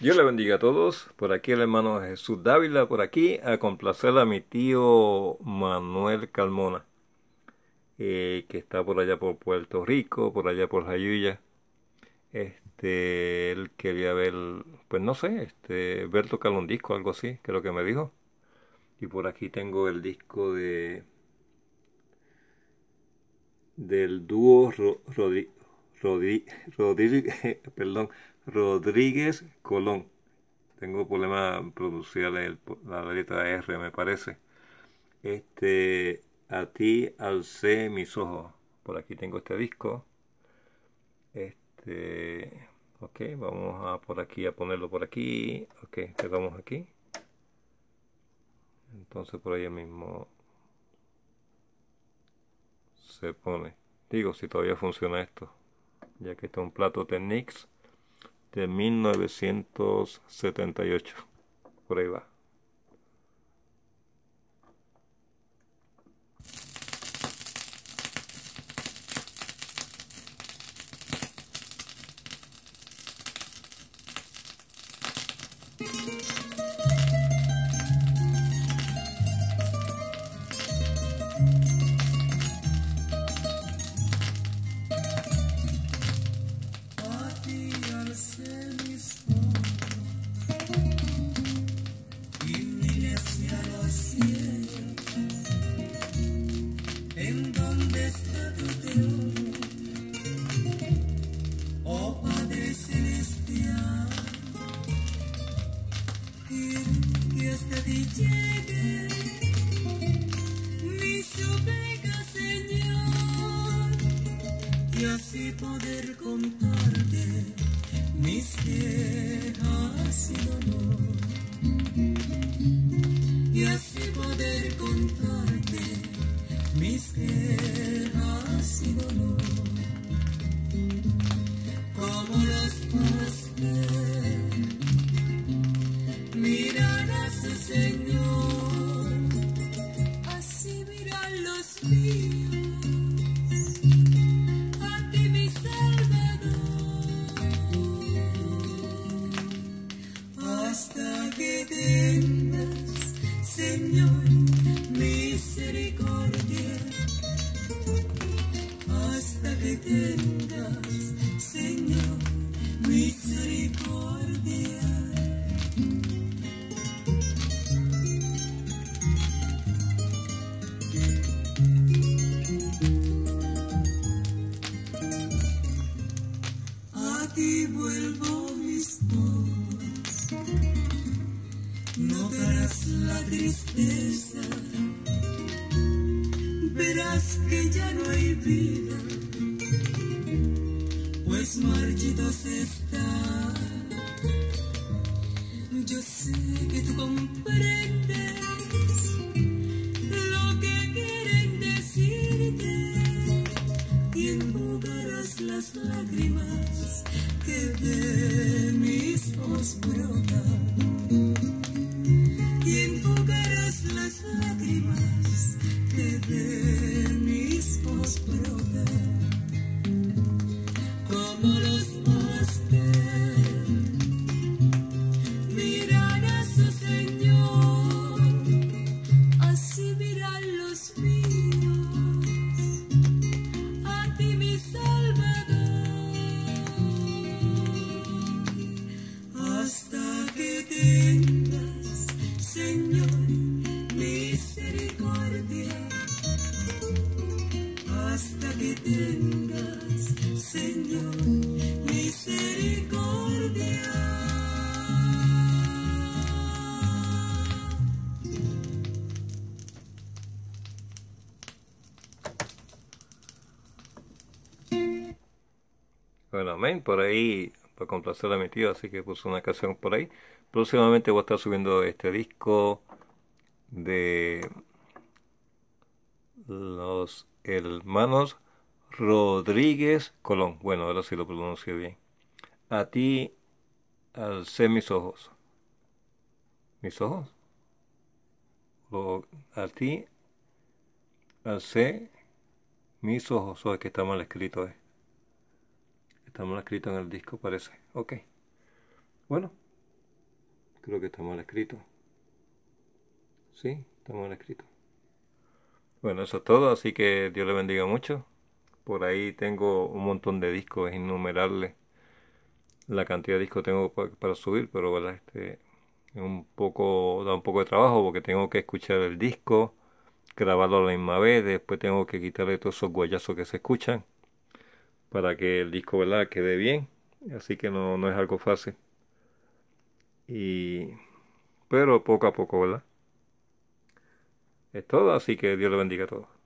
Dios le bendiga a todos. Por aquí el hermano Jesús Dávila, por aquí, a complacer a mi tío Manuel Carmona, que está por allá por Puerto Rico, por allá por Jayuya. Él quería ver, pues no sé, ver tocar un disco, algo así, que es lo que me dijo. Y por aquí tengo el disco del dúo perdón, Rodríguez Colón. Tengo problema en pronunciar la letra R, me parece. A ti alcé mis ojos. Por aquí tengo este disco. Ok, vamos a por aquí a ponerlo por aquí. Ok, quedamos aquí. Entonces por ahí mismo se pone. Digo, si todavía funciona esto. Ya que está un plato Technics de 1978. Por ahí va. ¿En dónde está tu Dios? Oh Padre Celestial, quiero que hasta ti llegue mi súplica, Señor, y así poder contarte mis quejas y dolor, y así poder contarte mis quejas y dolor, como los pastores miran a su Señor, así miran los míos a ti, mi Salvador, hasta que tengas, Señor, misericordia, hasta que tengas, Señor, misericordia. A ti vuelvo mis ojos, notarás la tristeza, verás que ya no hay vida, pues marchitos está. Yo sé que tú comprendes lo que quieren decirte y enjugarás las lágrimas que de mis ojos brotan, y enjugarás las lágrimas que de mis ojos brotan, como los pastores miran a su Señor, así miran los míos a ti, mi Salvador, hasta que tengas, Señor, misericordia, hasta que tengas, Señor, misericordia. Bueno, amén. Por ahí, para complacer a mi tío, así que puse una canción por ahí. Próximamente voy a estar subiendo este disco de los hermanos Rodríguez Colón. Bueno, ahora sí lo pronuncio bien. A ti alcé mis ojos. ¿Mis ojos? O a ti alcé mis ojos. O es que está mal escrito, Está mal escrito en el disco, parece. Ok. Bueno, Creo que está mal escrito. Sí, está mal escrito. Bueno, eso es todo, así que Dios le bendiga mucho. Por ahí tengo un montón de discos, es innumerable la cantidad de discos que tengo para subir, pero ¿verdad? Es un poco, da un poco de trabajo porque tengo que escuchar el disco, grabarlo a la misma vez, después tengo que quitarle todos esos guayazos que se escuchan para que el disco, ¿verdad?, quede bien. Así que no es algo fácil. Y, pero poco a poco, ¿verdad? Es todo, así que Dios le bendiga a todos.